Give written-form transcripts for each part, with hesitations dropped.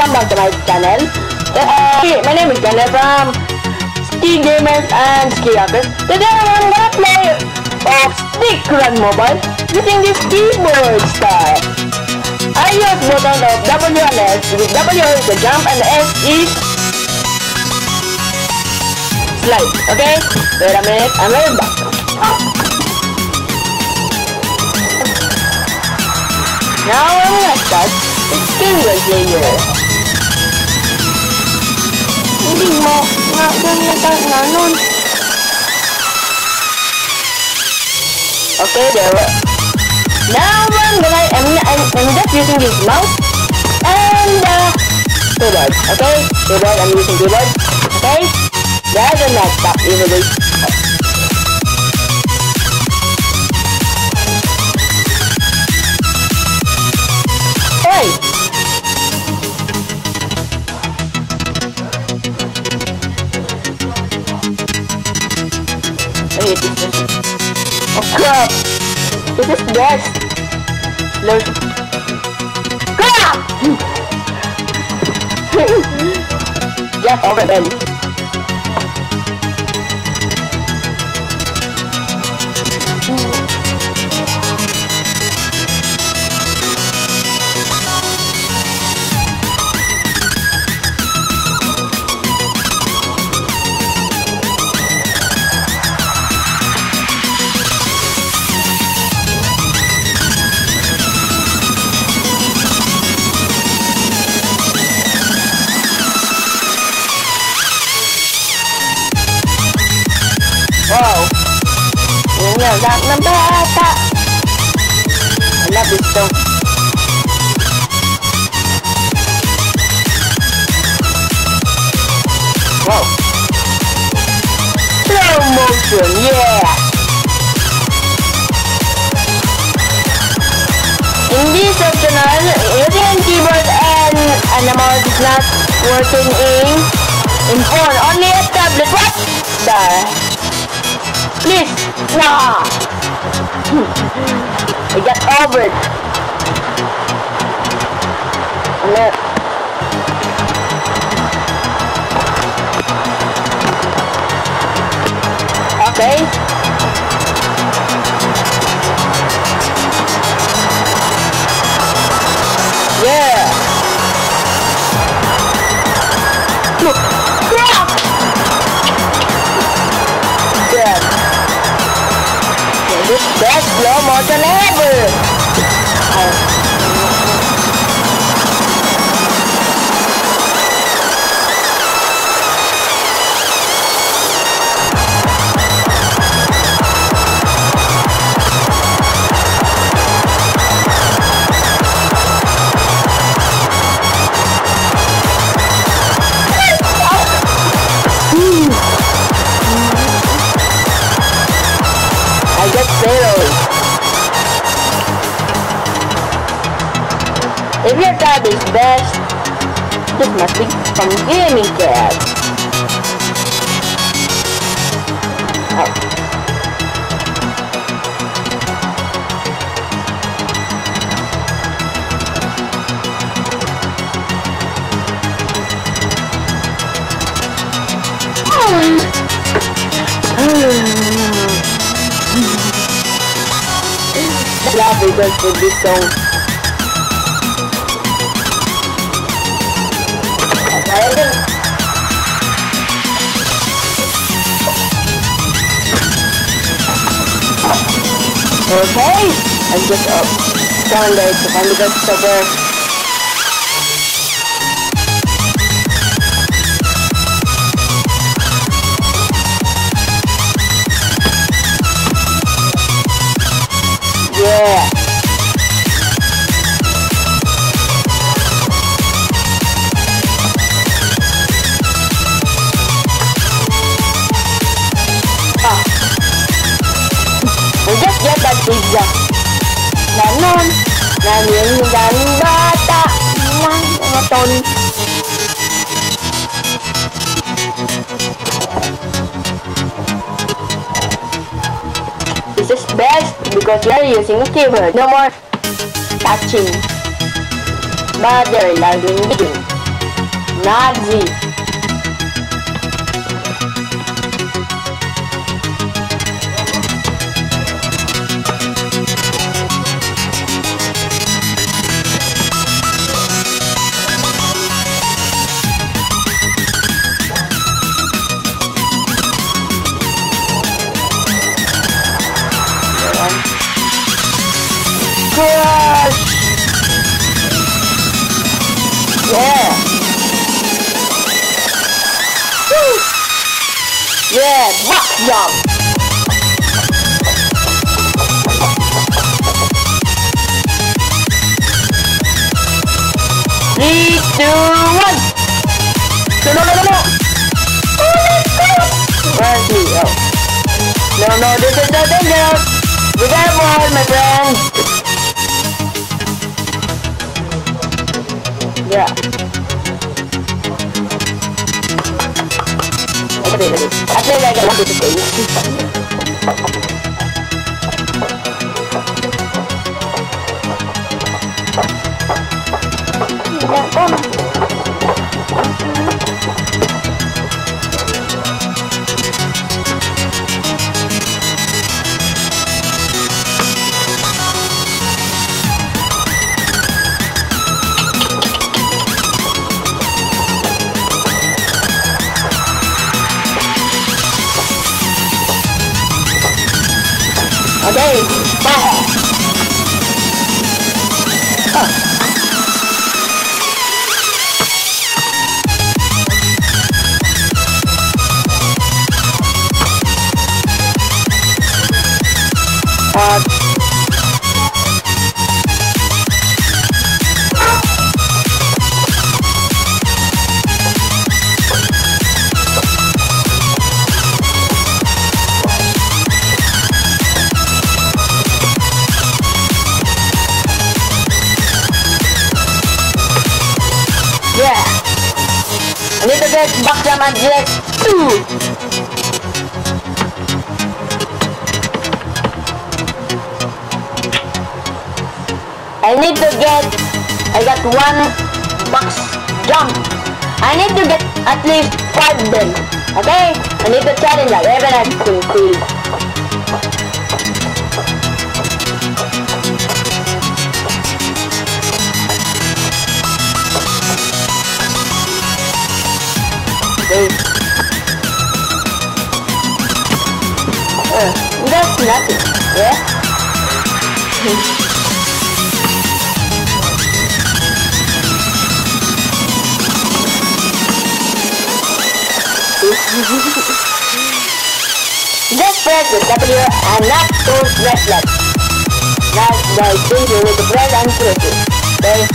welcome back to my channel. My name is Daniel from Ski Gamers and Ski Hackers. Today I'm gonna play Stick Run Mobile using this keyboard style. I use button of W and S. With W is the jump and the S is slide. Okay? Wait a minute, I'm right back. Now I'm gonna start the single player. Hindi mo nga nun. Okay, there. Now I'm just using this mouse and keyboard. Okay, keyboard. I'm using keyboard. Okay, there's a next stop. Even though. Hey. Oh crap! This is best. Load. Crap! Just over them. Wow! Yun nga, lahat ng bata! I love this song. Wow! Slow motion, yeah! In this optional, using keyboard and the mouse is not working in phone, only a tablet. What the? Please! Nah! I got over it. Okay. Yeah! Look! Crap! Yeah. This best slow motion ever! I get zeros. If your tab is best, this must be from gaming tab. Oh. Love because for this song. Okay, I'm just up. Down there to find the good stuff. Yeah. We just get that pizza. Ganon. Naninggan bata ng mga ton. This is best because you are using a keyboard. No more touching. But they're lagging. Nazi. Crush! Yeah! Woo! Yeah! Back jump! 3, 2, 1! No! Where's me? Oh. No, this is so dangerous! Be careful, my friend! Yeah. Okay. I think I got one to say. Okay, bye. Yeah, I need to get back and select 2. I got 1 box jump. I need to get at least 5 then. Okay? I need to challenge that. Even I cool. That's nothing, yeah? Just press the W and not to press left. Now the thing you need to press and press it. Okay?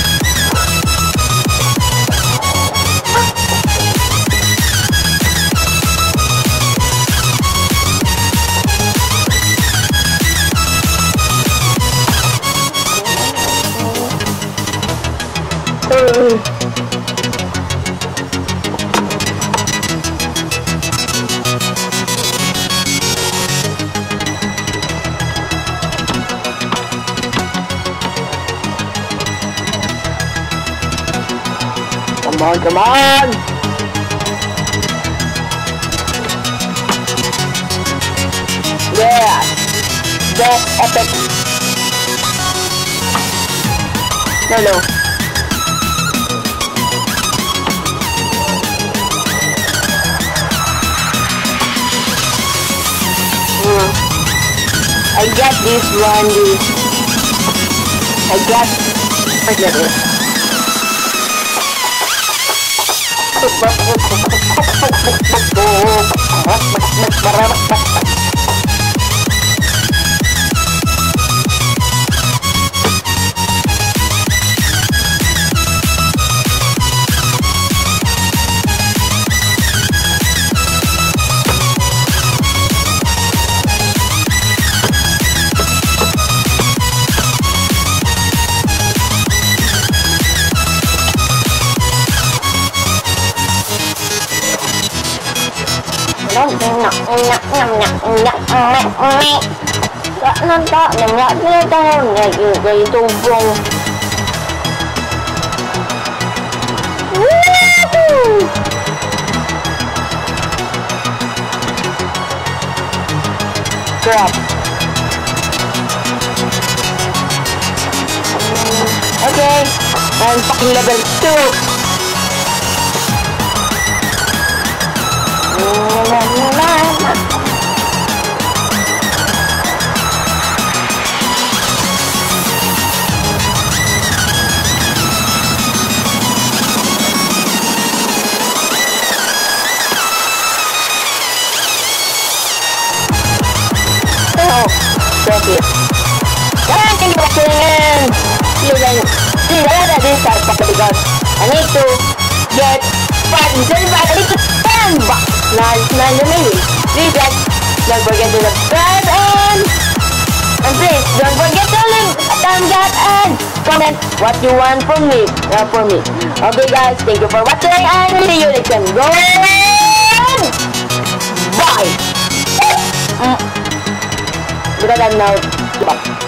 Come on! Yeah! That's epic! No. I got this one, forget it. crap. Okay, I'm fucking level 2. Oh, thank you. Thank you for tuning in. See you guys. See you later this time because I need to get 5 back. I need to 10 bucks. Nine maybe. Please guys, don't forget to subscribe and please don't forget to leave a thumbs up and comment what you want from me. Okay guys, thank you for watching and see you next time. Go on. Bye. Because I'm now.